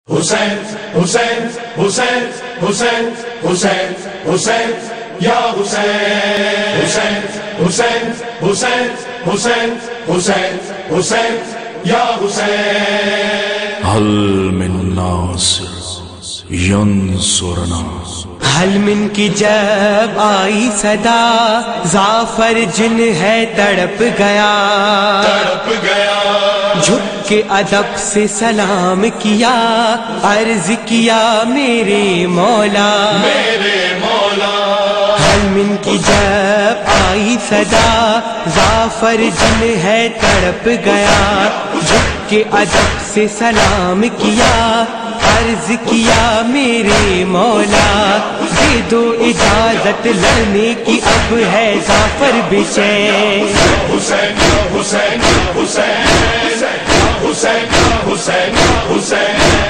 حسین حسین حسین حسین حسین حسین یا حسین حسین حسین حسین حسین حسین حسین یا حسین هل من ناصر ینصرنا حل من کی جب آئی صدا زعفر جن ہے تڑپ گیا جھک کے ادب سے سلام کیا عرض کیا میرے مولا حل من کی جب آئی صدا زعفر جن ہے تڑپ گیا جھک کے ادب سے سلام کیا عرض کیا میرے مولا دے دو اجازت لڑنے کی اب ہے زعفر بے چین حسین حسین حسین حسین حسین حسین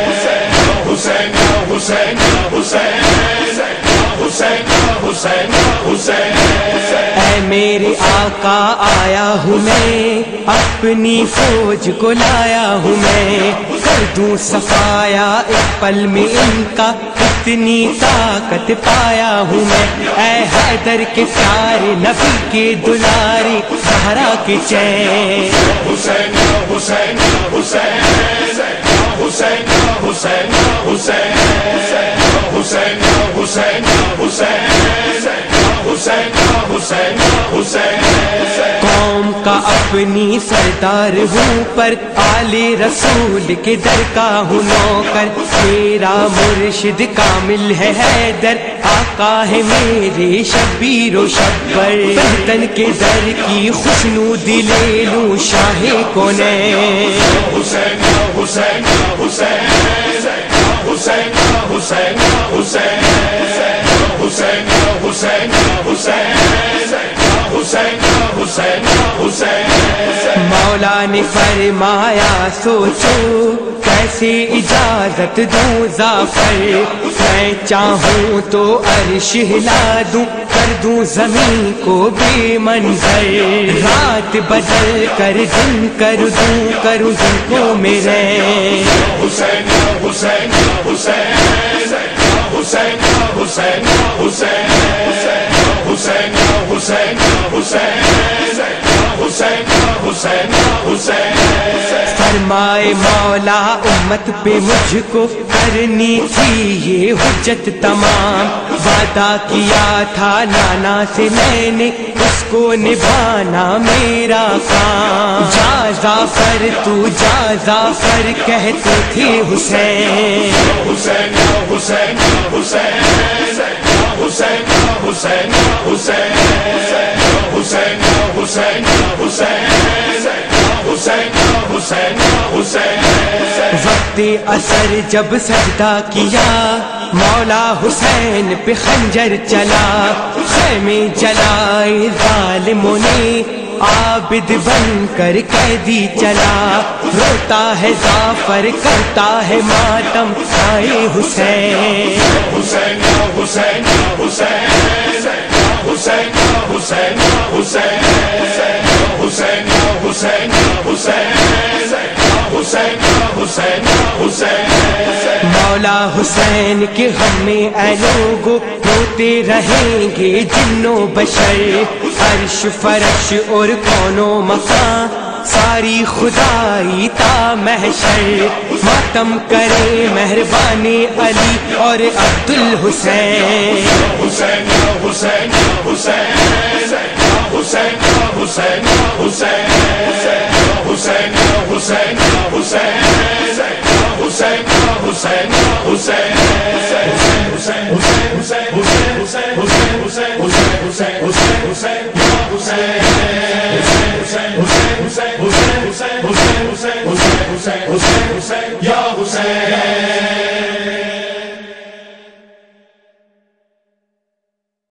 حسین حسین حسین حسین حسین حسین اے میرے آقا آیا ہوں میں اپنی فوج کو لایا ہوں میں کر دوں صفایا ایک پل میں ان کا اتنی طاقت پایا ہوں میں اے حیدر کے پیارے نبی کے دلارے زہرا کے چین حسین حسین حسین حسین حسین حسین حسین حسین حسین حسین حسین حسین قوم کا اپنی سردار ہوں پر آل رسول کے در کا ہوں نوکر میرا مرشد کامل ہے حیدر آقا ہے میرے شبیر و شبر وطن کے در کی خوشنودی لے لوں شاہ کونین حسین حسین حسین حسین حسین حسین حسین حسین حسین حسین حسین حسین مولا نے فرمایا سوچو کیسے اجازت دوں زعفر میں چاہوں تو عرش ہلا دوں کر دوں زمین کو بے منظر رات بدل کر دن کر دوں کروں دن کو میرے حسین حسین حسین حسین حسین حسین حسین حسین حسین حسین حسین حسین فرمائے مولا امت پہ مجھ کو کرنی تھی یہ حجت تمام وعدہ کیا تھا نانا سے میں نے اس کو نبھانا میرا کام جا زعفر تو جا زعفر کہتے تھے حسین حسین حسین حسین حسین حسین حسین حسین حسین حسین حسین حسین حسین وقت اثر جب سجدہ کیا مولا حسین پہ خنجر چلا خیمے جلائے ظالموں نے عابد بن کر قیدی چلا روتا ہے زعفر کرتا ہے ماتم آئے حسین حسین حسین حسین حسین حسین حسین حسین حسین حسین حسین حسین حسین مولا حسین کے غم میں اے لوگو روتے رہیں گے جنوں بشر عرش فرش اور کون و مکان ساری خدائی تا محشر ماتم کرے مہربانی علی اور عبد الحسین حسین حسین حسین حسین حسین حسین حسین حسین حسین حسین حسین حسین حسین یا حسین